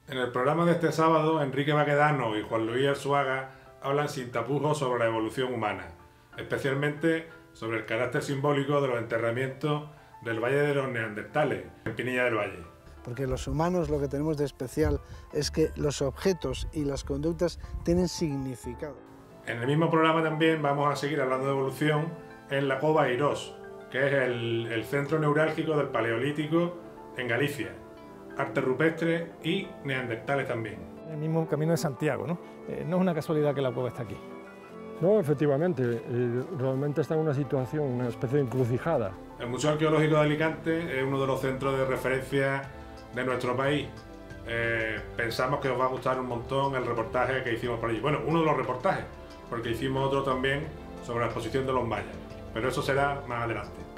En el programa de este sábado, Enrique Baquedano y Juan Luis Arzuaga hablan sin tapujos sobre la evolución humana, especialmente sobre el carácter simbólico de los enterramientos del Valle de los Neandertales, en Pinilla del Valle. Porque los humanos lo que tenemos de especial es que los objetos y las conductas tienen significado. En el mismo programa también vamos a seguir hablando de evolución en la Cova Eirós, que es el centro neurálgico del Paleolítico en Galicia. Arte rupestre y neandertales también. El mismo camino de Santiago, ¿no? No es una casualidad que la cueva está aquí. No, efectivamente, realmente está en una situación, una especie de encrucijada. El Museo Arqueológico de Alicante es uno de los centros de referencia de nuestro país. Pensamos que os va a gustar un montón el reportaje que hicimos por allí. Bueno, uno de los reportajes, porque hicimos otro también sobre la exposición de los mayas, pero eso será más adelante.